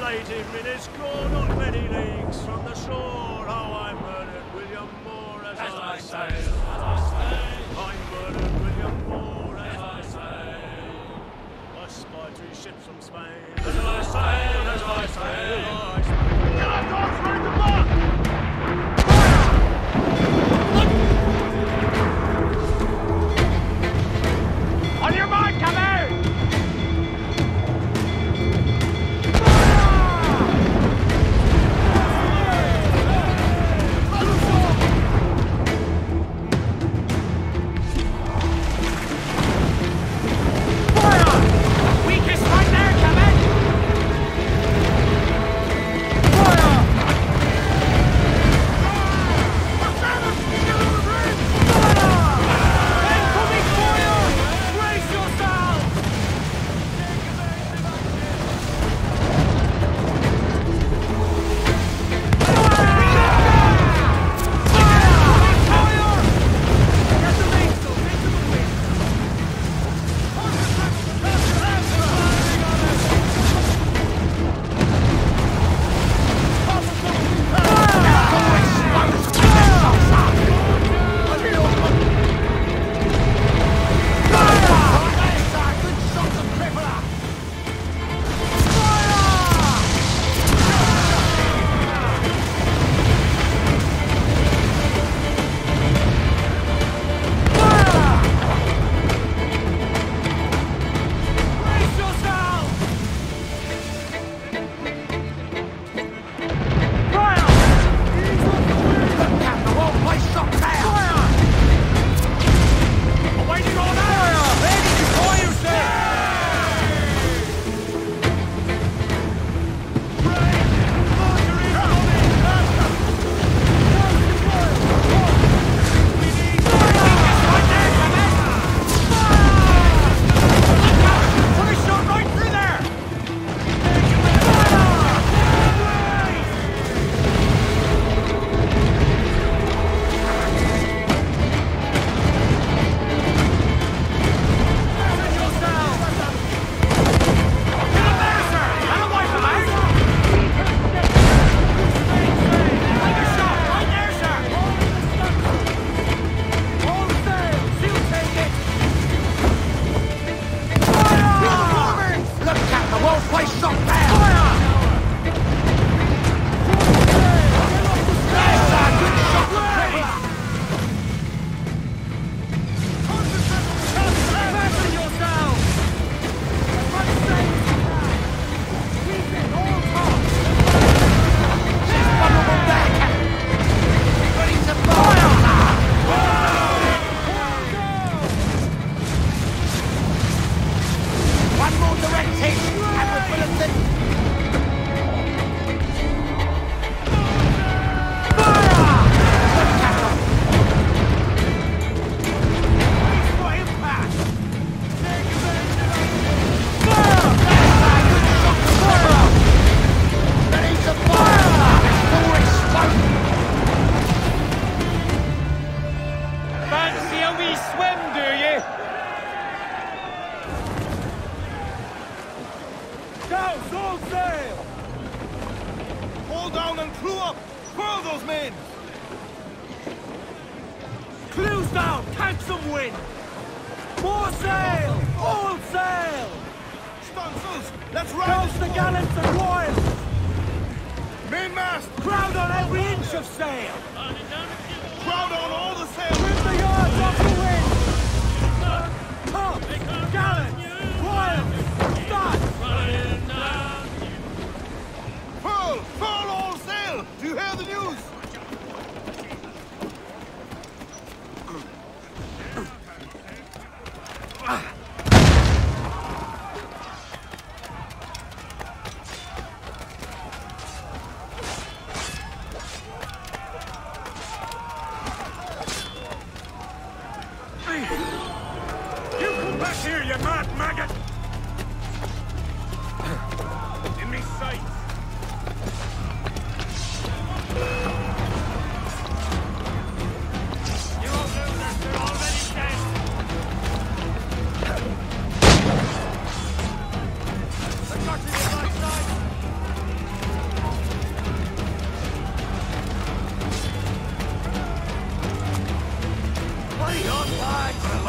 late evening is gone, not many leagues from the shore. How I murdered William Moore as I sail. I murdered William Moore as I sail. I spied 3 ships from Spain as I sailed, as I sailed. I sailed. Get dogs ready to mark! On your mark, come out!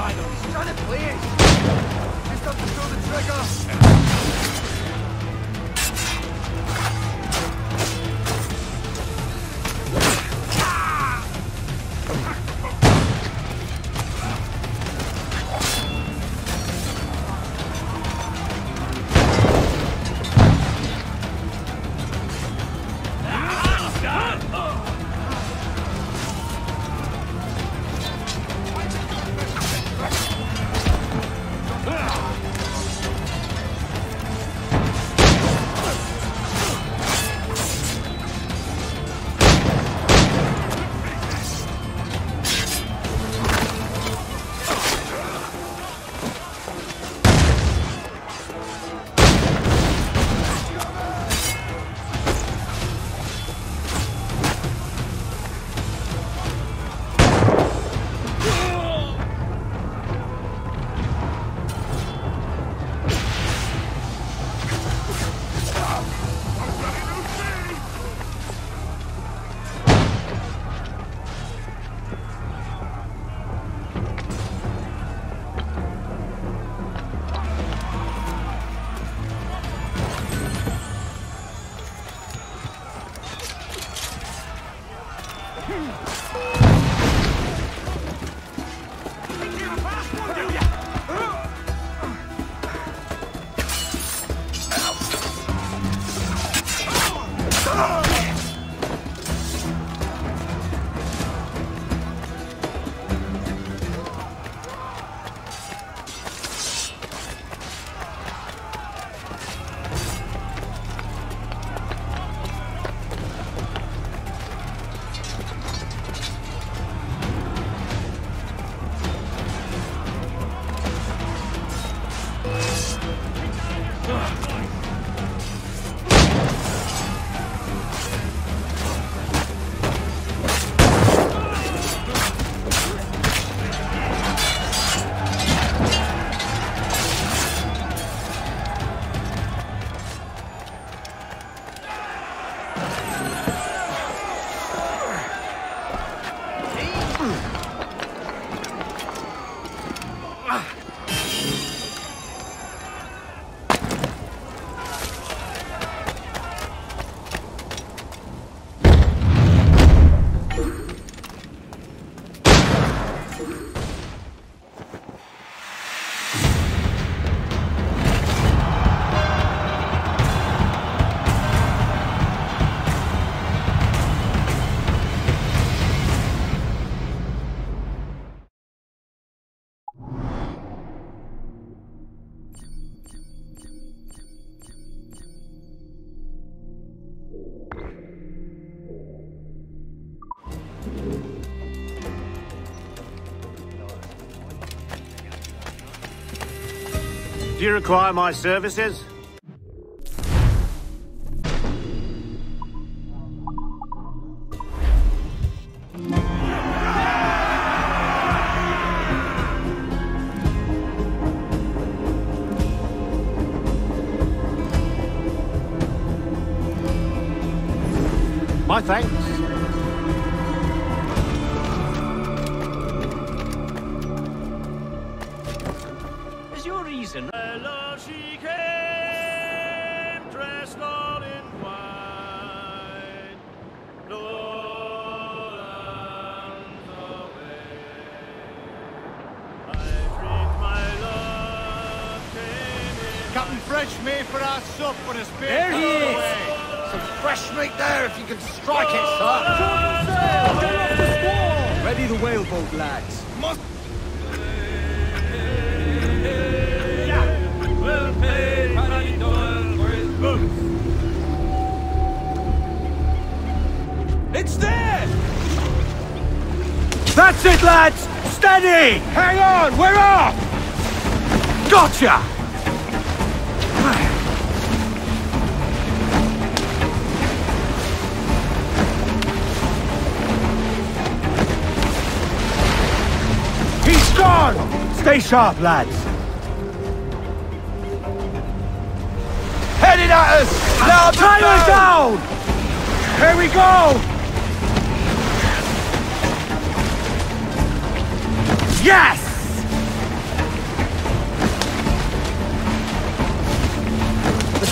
He's trying to play it. Just have to throw the trigger. Do you require my services? My thanks. Is your reason? Hello, she came, dressed all in white. Lowlands away. I dreamed my love came in. Captain Fresh made for our sup on a spear. There he is! Some fresh meat there if you can strike it, sir. Ready the whaleboat, lads. Well paid, Paddy Doyle for his boots. It's there! That's it, lads! Steady! Hang on, we're off! Gotcha! He's gone! Stay sharp, lads. Headed at us! Now Timer down! Here we go! Yes!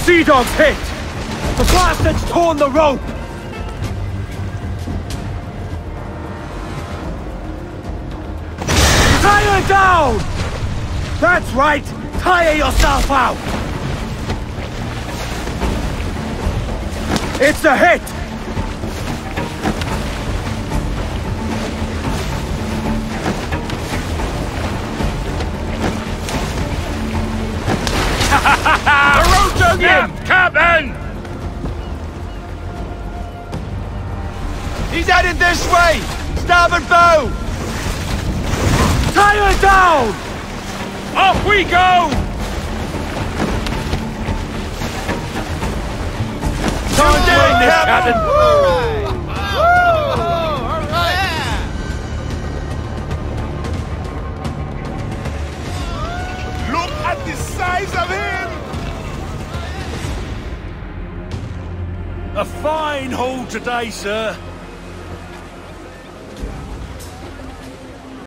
Sea Dog's hit! The bastard's torn the rope! Tie her down! That's right! Tire yourself out! It's a hit! The road's open! Captain! He's headed this way! Starboard bow! Tie her down! Off we go! Can't win this, Captain! Look at the size of him! A fine haul today, sir.